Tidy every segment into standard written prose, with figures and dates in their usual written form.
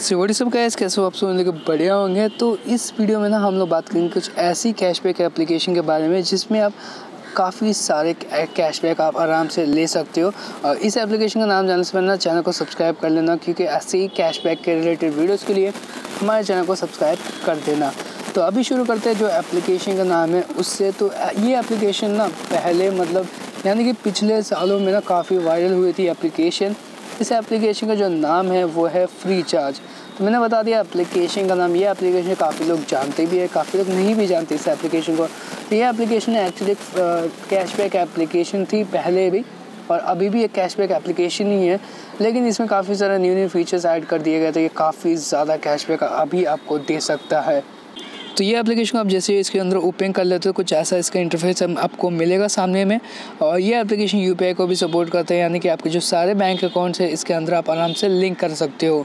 So what is up guys, कैसे हो आप सब लोग? बढ़िया होंगे। तो इस वीडियो में ना हम लोग बात करेंगे कुछ ऐसी कैशबैक एप्लीकेशन के बारे में जिसमें आप काफ़ी सारे कैशबैक आप आराम से ले सकते हो। और इस एप्लीकेशन का नाम जानने से पहले चैनल को सब्सक्राइब कर लेना, क्योंकि ऐसे ही कैशबैक के रिलेटेड वीडियोज़ के लिए हमारे चैनल को सब्सक्राइब कर देना। तो अभी शुरू करते हैं जो एप्लीकेशन का नाम है उससे। तो ये एप्लीकेशन ना पहले यानी कि पिछले सालों में ना काफ़ी वायरल हुई थी एप्लीकेशन। इस एप्लीकेशन का जो नाम है वो है फ्रीचार्ज। तो मैंने बता दिया एप्लीकेशन का नाम। ये एप्लीकेशन काफ़ी लोग जानते भी है, काफ़ी लोग नहीं भी जानते इस एप्लीकेशन को। तो ये एप्लीकेशन एक्चुअली कैशबैक एप्लीकेशन थी पहले भी, और अभी भी एक कैशबैक एप्लीकेशन ही है, लेकिन इसमें काफ़ी सारे न्यू फीचर्स ऐड कर दिए गए थे। ये काफ़ी ज़्यादा कैशबैक अभी आपको दे सकता है। तो ये एप्लीकेशन आप जैसे इसके अंदर ओपन कर लेते हो कुछ ऐसा इसका इंटरफेस आपको मिलेगा सामने में। और ये एप्लीकेशन यूपीआई को भी सपोर्ट करता है, यानी कि आपके जो सारे बैंक अकाउंट्स है इसके अंदर आप आराम से लिंक कर सकते हो।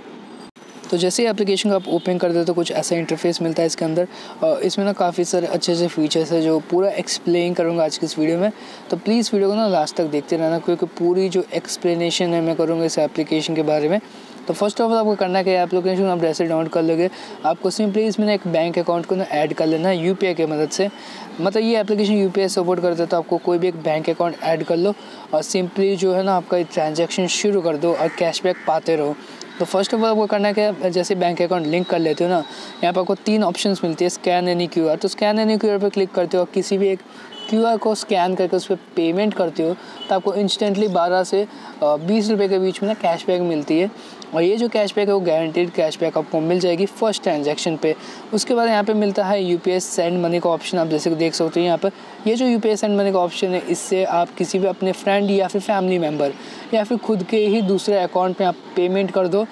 तो जैसे ही एप्लीकेशन को आप ओपन कर देते हो तो कुछ ऐसा इंटरफेस मिलता है इसके अंदर। और इसमें ना काफ़ी सारे अच्छे अच्छे फीचर्स है जो पूरा एक्सप्लेन करूँगा आज की इस वीडियो में। तो प्लीज़ वीडियो को ना लास्ट तक देखते रहना, क्योंकि पूरी जो एक्सप्लेनेशन है मैं करूँगा इस एप्लीकेशन के बारे में। तो फर्स्ट ऑफ ऑल आपको करना क्या है, एप्लीकेशन आप जैसे डाउनलोड कर लोगे आपको सिंपली इसमें ना एक बैंक अकाउंट को ना ऐड कर लेना है यूपीआई की मदद से। ये एप्लीकेशन यूपीआई सपोर्ट करता है, तो आपको कोई भी एक बैंक अकाउंट ऐड कर लो और सिंपली जो है ना आपका ट्रांजैक्शन शुरू कर दो और कैशबैक पाते रहो। तो फर्स्ट ऑफ ऑल आपको करना क्या है, जैसे बैंक अकाउंट लिंक कर लेते हो ना, यहाँ पर आपको 3 ऑप्शंस मिलती है, स्कैन एनी क्यूआर। तो स्कैन एनी क्यूआर पर क्लिक करते हो और किसी भी एक क्यूआर को स्कैन करके उस पर पेमेंट करते हो तो आपको इंस्टेंटली 12 से 20 रुपये के बीच में ना कैशबैक मिलती है। और ये जो कैशबैक है वो गारंटीड कैशबैक आपको मिल जाएगी फर्स्ट ट्रांजैक्शन पे। उसके बाद यहाँ पे मिलता है यूपीआई सेंड मनी का ऑप्शन। आप जैसे देख सकते हो यहाँ पर ये जो यूपीआई सेंड मनी का ऑप्शन है, इससे आप किसी भी अपने फ्रेंड या फिर फैमिली मेम्बर या फिर खुद के ही दूसरे अकाउंट में आप पेमेंट कर दो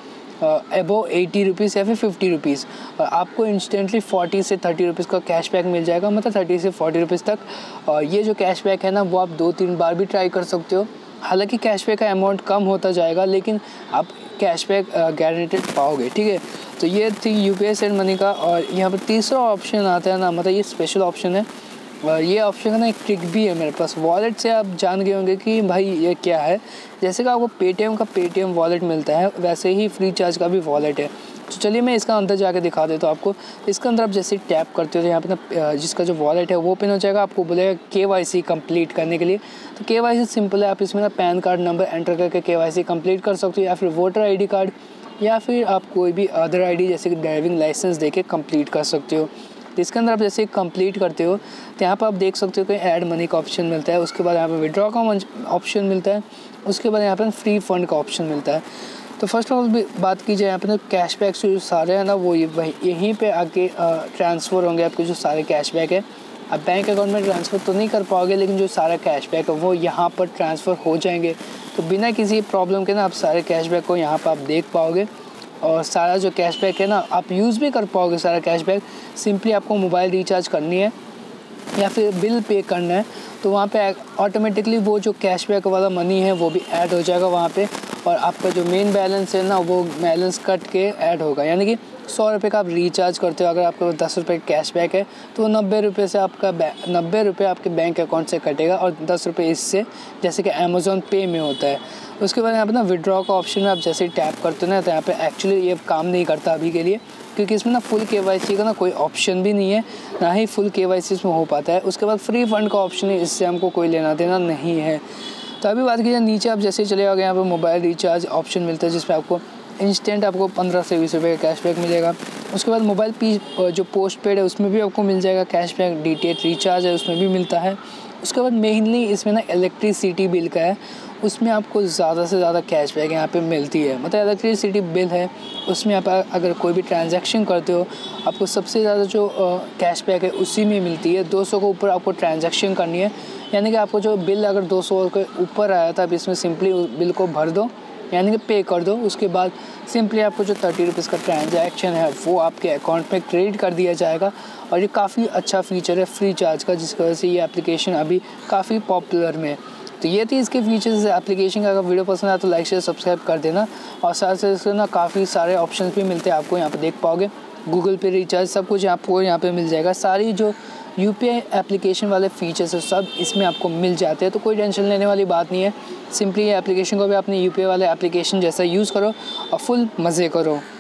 अबव 80 रुपीज़ या फिर 50 रुपीज़, और आपको इंस्टेंटली 40 से 30 रुपीज़ का कैशबैक मिल जाएगा, 30 से 40 रुपीज़ तक। और ये जो कैशबैक है ना वो आप 2-3 बार भी ट्राई कर सकते हो। हालांकि कैशबैक का अमाउंट कम होता जाएगा, लेकिन आप कैशबैक गारंटेड पाओगे, ठीक है। तो ये थी यूपीआई सेंड मनी का। और यहाँ पर तीसरा ऑप्शन आता है ना, ये स्पेशल ऑप्शन है। और ये ऑप्शन का ना एक ट्रिक भी है मेरे पास। वॉलेट से आप जान गए होंगे कि भाई ये क्या है। जैसे कि आपको पेटीएम का पेटीएम वॉलेट मिलता है, वैसे ही फ्रीचार्ज का भी वॉलेट है। तो चलिए मैं इसका अंदर जाके दिखा देता हूँ आपको। इसके अंदर आप जैसे टैप करते हो तो यहाँ पे ना जिसका जो वॉलेट है वो ओपन हो जाएगा। आपको बोलेगा केवाईसी कंप्लीट करने के लिए। तो केवाईसी सिंपल है, आप इसमें ना पैन कार्ड नंबर एंटर करके केवाईसी कंप्लीट कर सकते हो, या फिर वोटर आईडी कार्ड, या फिर आप कोई भी अदर आईडी जैसे कि ड्राइविंग लाइसेंस देके कंप्लीट कर सकते हो। तो इसके अंदर आप जैसे कंप्लीट करते हो तो यहाँ पर आप देख सकते हो कि ऐड मनी का ऑप्शन मिलता है। उसके बाद यहाँ पे विड्रॉ का ऑप्शन मिलता है। उसके बाद यहाँ पर फ्री फंड का ऑप्शन मिलता है। तो फर्स्ट ऑफ ऑल बात की जाए यहाँ पे ना कैशबैक जो सारे हैं ना वो यहीं पे आके ट्रांसफ़र होंगे। आपके जो सारे कैशबैक है आप बैंक अकाउंट में ट्रांसफ़र तो नहीं कर पाओगे, लेकिन जो सारा कैशबैक है वो यहाँ पर ट्रांसफ़र हो जाएंगे। तो बिना किसी प्रॉब्लम के ना आप सारे कैशबैक को यहाँ पर आप देख पाओगे। और सारा जो कैशबैक है ना आप यूज़ भी कर पाओगे सारा कैशबैक। सिंपली आपको मोबाइल रिचार्ज करनी है या फिर बिल पे करना है, तो वहाँ पे ऑटोमेटिकली वो जो कैशबैक वाला मनी है वो भी ऐड हो जाएगा वहाँ पे। और आपका जो मेन बैलेंस है ना वो बैलेंस कट के ऐड होगा। यानी कि 100 रुपये का आप रिचार्ज करते हो, अगर आपके 10 रुपये कैशबैक है तो 90 रुपये से आपका 90 रुपये आपके बैंक अकाउंट से कटेगा, और 10 रुपये इससे जैसे कि अमेज़ॉन पे में होता है। उसके बाद यहाँ पे ना विड्रॉ का ऑप्शन में आप जैसे ही टैप करते हो ना तो यहाँ पे एक्चुअली ये काम नहीं करता अभी के लिए, क्योंकि इसमें ना फुल केवाईसी का ना कोई ऑप्शन भी नहीं है, ना ही फुल केवाईसी इसमें हो पाता है। उसके बाद फ्री फंड का ऑप्शन है, इससे हमको कोई लेना देना नहीं है। तो अभी बात कीजिए नीचे आप जैसे चले आओगे, यहाँ पे मोबाइल रिचार्ज ऑप्शन मिलता है जिसमें आपको इंस्टेंट आपको 15 से 20 रुपये का कैशबैक मिलेगा। उसके बाद मोबाइल जो पोस्ट पेड है उसमें भी आपको मिल जाएगा कैशबैक। डीटीएच रिचार्ज है उसमें भी मिलता है। उसके बाद मेनली इसमें ना इलेक्ट्रिसिटी बिल का है, उसमें आपको ज़्यादा से ज़्यादा कैशबैक यहाँ पे मिलती है। इलेक्ट्रिसिटी बिल है उसमें आप अगर कोई भी ट्रांजैक्शन करते हो आपको सबसे ज़्यादा जो कैशबैक है उसी में मिलती है। 200 के ऊपर आपको ट्रांजैक्शन करनी है, यानी कि आपको जो बिल अगर 200 के ऊपर आया था, आप इसमें सिंपली उस बिल को भर दो, यानी कि पे कर दो। उसके बाद सिंपली आपको जो 30 रुपीज़ का ट्रांजैक्शन है वो आपके अकाउंट में क्रेडिट कर दिया जाएगा। और ये काफ़ी अच्छा फीचर है फ्रीचार्ज का, जिसकी वजह से ये एप्लीकेशन अभी काफ़ी पॉपुलर में है। तो ये थी इसके फीचर्स एप्लीकेशन का। अगर वीडियो पसंद आया तो लाइक शेयर सब्सक्राइब कर देना। और साथ साथ इसके ना काफ़ी सारे ऑप्शंस भी मिलते हैं आपको, यहाँ पे देख पाओगे गूगल पे रिचार्ज सब कुछ आपको यहाँ पे मिल जाएगा। सारी जो यूपीआई एप्लीकेशन वाले फीचर्स है सब इसमें आपको मिल जाते हैं, तो कोई टेंशन लेने वाली बात नहीं है। सिंपली ये एप्लीकेशन को भी अपने यूपीआई वाले एप्लीकेशन जैसा यूज़ करो और फुल मज़े करो।